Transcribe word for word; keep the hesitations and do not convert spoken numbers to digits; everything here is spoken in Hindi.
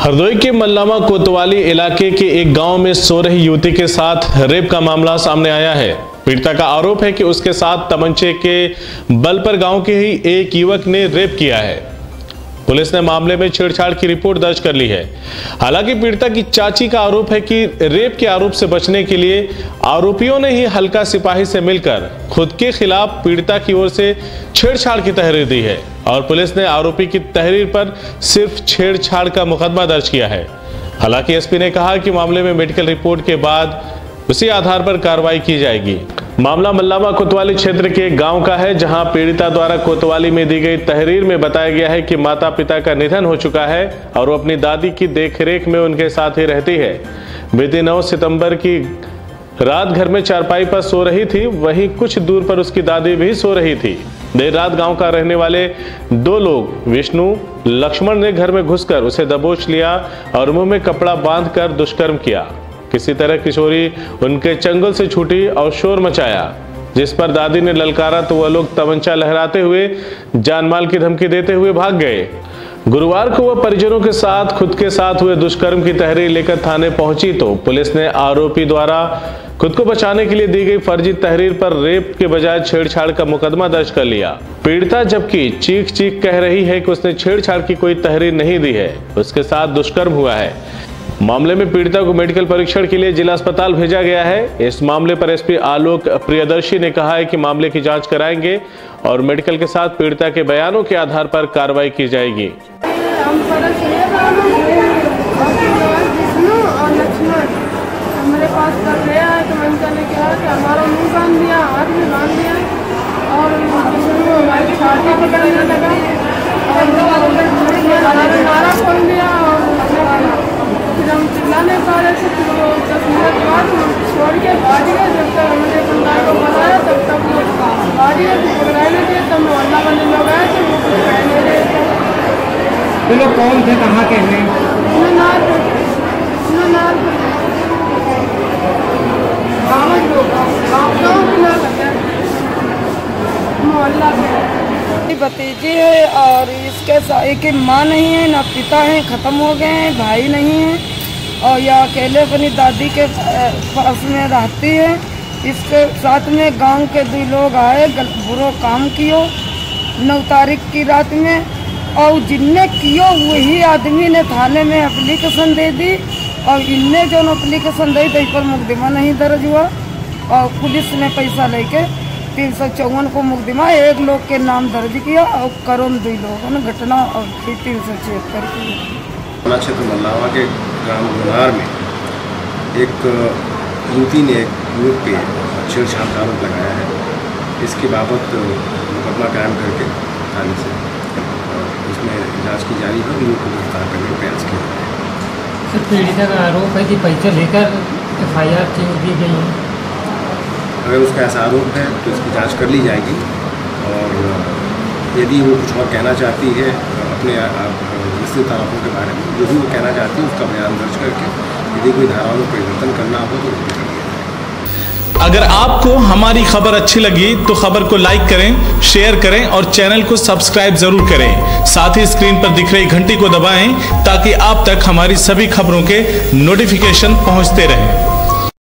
हरदोई के मल्लामा कोतवाली इलाके के एक गांव में सो रही युवती के साथ रेप का मामला सामने आया है। पीड़िता का आरोप है कि उसके साथ तमंचे के बल पर गांव के ही एक युवक ने रेप किया है। पुलिस ने मामले में छेड़छाड़ की रिपोर्ट दर्ज कर ली है। हालांकि पीड़िता की चाची का आरोप है कि रेप के आरोप से बचने के लिए आरोपियों ने ही हल्का सिपाही से मिलकर खुद के खिलाफ पीड़िता की ओर से छेड़छाड़ की तहरीर दी है और पुलिस ने आरोपी की तहरीर पर सिर्फ छेड़छाड़ का मुकदमा दर्ज किया है। हालांकि एसपी ने कहा कि मामले में मेडिकल रिपोर्ट के बाद उसी आधार पर कार्रवाई की जाएगी। मामला मल्लामा कोतवाली क्षेत्र के गांव का है, जहां पीड़िता द्वारा कोतवाली में दी गई तहरीर में बताया गया है कि माता पिता का निधन हो चुका है और वो अपनी दादी की देखरेख में उनके साथ ही रहती है। बीती नौ सितंबर की रात घर में चारपाई पर सो रही थी, वहीं कुछ दूर पर उसकी दादी भी सो रही थी। देर रात गांव का रहने वाले दो लोग विष्णु लक्ष्मण ने घर में घुसकर उसे दबोच लिया और मुंह में कपड़ा बांधकर दुष्कर्म किया। किसी तरह किशोरी उनके चंगुल से छूटी और शोर मचाया, जिस पर दादी ने ललकारा तो वह लोग तमंचा लहराते हुए जानमाल की धमकी देते हुए भाग गए। गुरुवार को वह परिजनों के साथ खुद के साथ हुए दुष्कर्म की तहरीर लेकर थाने पहुंची तो पुलिस ने आरोपी द्वारा खुद को बचाने के लिए दी गई फर्जी तहरीर पर रेप के बजाय छेड़छाड़ का मुकदमा दर्ज कर लिया। पीड़िता जबकि चीख चीख कह रही है कि उसने छेड़छाड़ की कोई तहरीर नहीं दी है, उसके साथ दुष्कर्म हुआ है। मामले में पीड़िता को मेडिकल परीक्षण के लिए जिला अस्पताल भेजा गया है। इस मामले पर एसपी आलोक प्रियदर्शी ने कहा है कि मामले की जांच कराएंगे और मेडिकल के साथ पीड़िता के बयानों के आधार पर कार्रवाई की जाएगी। हमारे पास कर गया है तो मैंने ने कहा कि हमारा मुंह बांध दिया, हाथ में बांध दिया और हमारी छाती पकड़ने लगा और नारा खोल दिया और फिर हम चिल्लाने पा रहे थे। फिर वो दस मिनट बाद छोड़ के भाग गए। जब तक हमने बंदा को बताया तब तक वो भाग गए, पकड़ाने दिए। तब मोहल्ला वाले लोग आए थे, वो कुछ कह नहीं रहे थे। तो लोग कौन थे, कहाँ के हैं? भतीजी है और इसके एक माँ नहीं है, ना पिता है, ख़त्म हो गए हैं, भाई नहीं है और यह अकेले अपनी दादी के पास में रहती है। इसके साथ में गांव के दो लोग आए, बुरा काम कियो नौ तारीख की रात में और जिनने कियो वही आदमी ने थाने में एप्लीकेशन दे दी और इनने जो एप्लीकेशन दी तो इस पर मुकदमा नहीं दर्ज हुआ और पुलिस ने पैसा लेके तीन सौ चौवन को मुकदमा एक लोग के नाम दर्ज किया और करोड़ दो लोगों ने घटना और फिर तीन सौ छिहत्तर की। थाना क्षेत्र मल्लावा के ग्राम गुनार में एक युवती ने एक युवक पे छेड़छाड़ का आरोप लगाया है। इसके बाबत मुकदमा कायम करके थाने से उसमें जांच की जारी है। युवक को गिरफ्तार करने का प्रयास किया है। सर, पीड़िता का आरोप है कि पैसे लेकर एफ आई आर दी गई है। अगर उसका ऐसा आरोप है तो इसकी जांच कर ली जाएगी और यदि वो कुछ और कहना चाहती है अपने विस्तृत आरोपों के बारे में, जो भी वो कहना चाहती है उसका बयान दर्ज करके यदि कोई धाराओं में परिवर्तन करना हो तो कर दिया। अगर आपको हमारी खबर अच्छी लगी तो खबर को लाइक करें, शेयर करें और चैनल को सब्सक्राइब जरूर करें। साथ ही स्क्रीन पर दिख रही घंटी को दबाएं ताकि आप तक हमारी सभी खबरों के नोटिफिकेशन पहुंचते रहें।